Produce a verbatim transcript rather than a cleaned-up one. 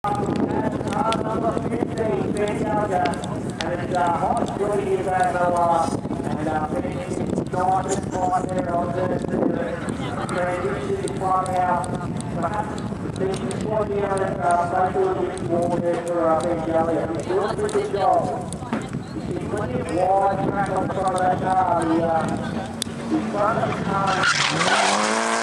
uh, number fifteen, Ben Yoga, and it's uh, hot good here back a lot, and uh, finishing ninth spot there on the transition spot out. Perhaps the forty other uh, social bit more there for uh, Ben Yoga. He's doing a pretty good job. He's plenty of wide track on front of that car. The, uh, the front of the car.